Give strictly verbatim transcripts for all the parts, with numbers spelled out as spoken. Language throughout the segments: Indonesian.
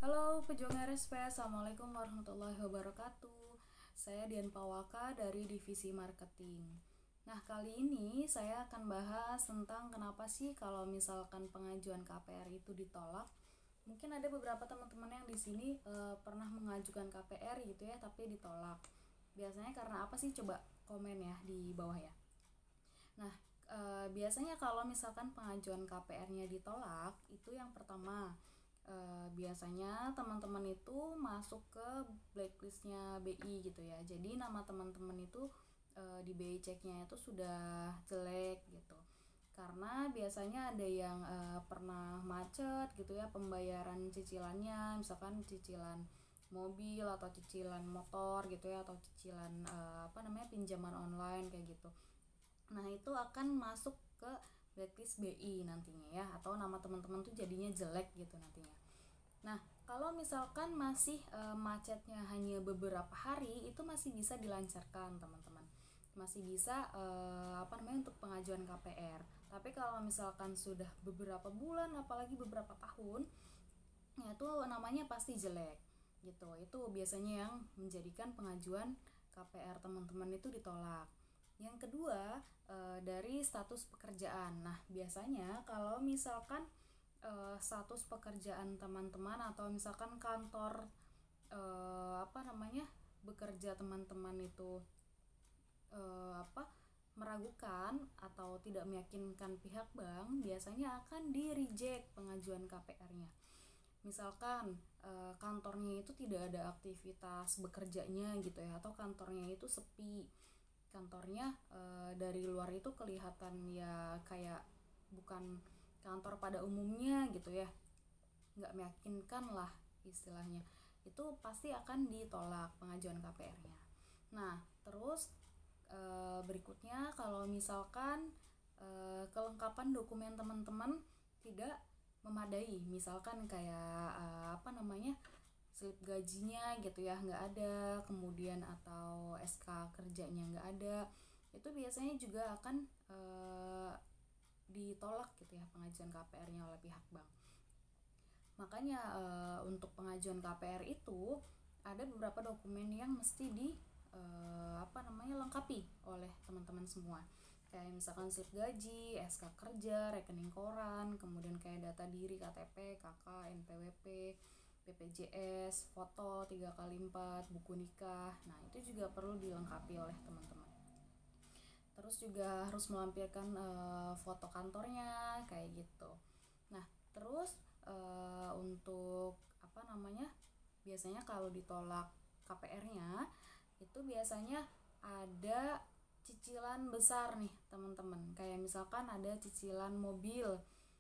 Halo pejuang R S P, Assalamualaikum warahmatullahi wabarakatuh. Saya Dian Pawaka dari Divisi Marketing. Nah, kali ini saya akan bahas tentang kenapa sih kalau misalkan pengajuan K P R itu ditolak. Mungkin ada beberapa teman-teman yang di sini e, pernah mengajukan K P R gitu ya, tapi ditolak. Biasanya karena apa sih? Coba komen ya di bawah ya. Nah, e, biasanya kalau misalkan pengajuan K P R-nya ditolak, itu yang pertama, e, biasanya teman-teman itu masuk ke blacklistnya B I gitu ya. Jadi nama teman-teman itu e, di B I ceknya itu sudah jelek gitu. Karena biasanya ada yang e, pernah macet gitu ya pembayaran cicilannya, misalkan cicilan mobil atau cicilan motor gitu ya, atau cicilan e, apa namanya pinjaman online kayak gitu. Nah, itu akan masuk ke blacklist B I nantinya ya, atau nama teman-teman tuh jadinya jelek gitu nantinya. Nah, kalau misalkan masih e, macetnya hanya beberapa hari, itu masih bisa dilancarkan teman-teman. Masih bisa e, apa namanya untuk pengajuan K P R. Tapi kalau misalkan sudah beberapa bulan, apalagi beberapa tahun, ya itu namanya pasti jelek gitu. Itu biasanya yang menjadikan pengajuan K P R teman-teman itu ditolak. Yang kedua, e, dari status pekerjaan. Nah, biasanya kalau misalkan e, status pekerjaan teman-teman atau misalkan kantor e, apa namanya bekerja teman-teman itu e, apa meragukan atau tidak meyakinkan pihak bank, biasanya akan di-reject pengajuan K P R-nya. Misalkan e, kantornya itu tidak ada aktivitas bekerjanya gitu ya, atau kantornya itu sepi. Kantornya e, dari luar itu kelihatan ya kayak bukan kantor pada umumnya gitu ya, nggak meyakinkan lah istilahnya. Itu pasti akan ditolak pengajuan K P R-nya. Nah, terus e, berikutnya kalau misalkan e, kelengkapan dokumen teman-teman tidak memadai, misalkan kayak e, apa namanya slip gajinya gitu ya nggak ada, kemudian atau S K kerjanya nggak ada, itu biasanya juga akan e, ditolak gitu ya pengajuan K P R-nya oleh pihak bank. Makanya e, untuk pengajuan K P R itu ada beberapa dokumen yang mesti di e, apa namanya lengkapi oleh teman-teman semua. Kayak misalkan slip gaji, S K kerja, rekening koran, kemudian kayak data diri, K T P, K K, N P W P, B P J S, foto tiga kali empat, buku nikah. Nah, itu juga perlu dilengkapi oleh teman-teman. Terus juga harus melampirkan e, foto kantornya kayak gitu. Nah, terus e, untuk apa namanya? Biasanya kalau ditolak K P R-nya itu biasanya ada cicilan besar nih, teman-teman. Kayak misalkan ada cicilan mobil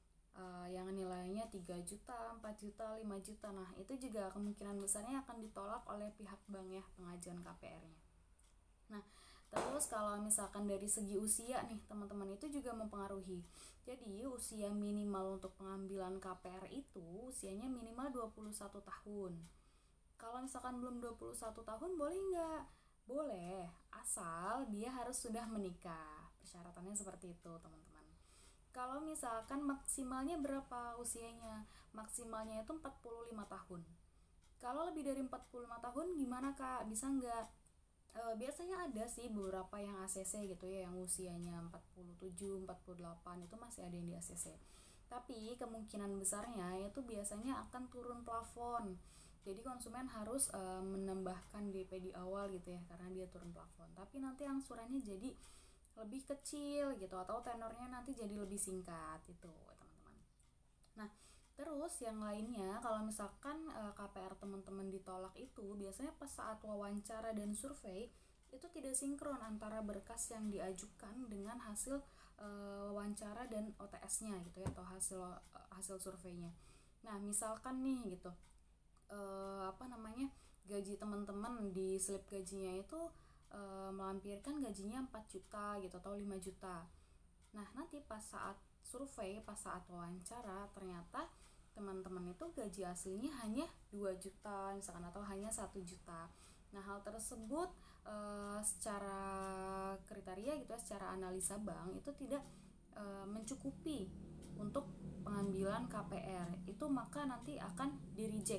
Uh, yang nilainya tiga juta, empat juta, lima juta. Nah, itu juga kemungkinan besarnya akan ditolak oleh pihak bank ya pengajuan K P R-nya. Nah, terus kalau misalkan dari segi usia nih, teman-teman, itu juga mempengaruhi. Jadi, usia minimal untuk pengambilan K P R itu usianya minimal dua puluh satu tahun. Kalau misalkan belum dua puluh satu tahun boleh nggak? Boleh, asal dia harus sudah menikah. Persyaratannya seperti itu, teman-teman. Kalau misalkan maksimalnya berapa usianya? Maksimalnya itu empat puluh lima tahun. Kalau lebih dari empat puluh lima tahun gimana Kak? Bisa nggak? E, biasanya ada sih beberapa yang A C C gitu ya, yang usianya empat puluh tujuh, empat puluh delapan, itu masih ada yang di A C C. Tapi kemungkinan besarnya itu biasanya akan turun plafon. Jadi konsumen harus e, menambahkan D P di awal gitu ya, karena dia turun plafon. Tapi nanti angsurannya jadi lebih kecil gitu, atau tenornya nanti jadi lebih singkat itu, teman-teman. Nah, terus yang lainnya kalau misalkan e, K P R teman-teman ditolak itu biasanya pas saat wawancara dan survei itu tidak sinkron antara berkas yang diajukan dengan hasil e, wawancara dan O T S-nya gitu ya, atau hasil e, hasil surveinya. Nah, misalkan nih gitu e, apa namanya gaji teman-teman di slip gajinya itu E, melampirkan gajinya empat juta gitu atau lima juta. Nah, nanti pas saat survei, pas saat wawancara, ternyata teman-teman itu gaji aslinya hanya dua juta misalkan, atau hanya satu juta. Nah, hal tersebut e, secara kriteria gitu ya, secara analisa bank itu tidak e, mencukupi untuk pengambilan K P R. Itu maka nanti akan di-reject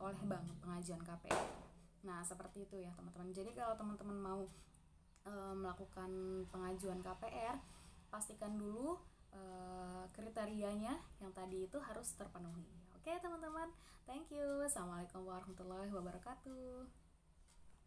oleh bank pengajuan K P R. Nah, seperti itu ya teman-teman. Jadi kalau teman-teman mau e, melakukan pengajuan K P R, pastikan dulu e, kriterianya yang tadi itu harus terpenuhi. Oke teman-teman, thank you. Assalamualaikum warahmatullahi wabarakatuh.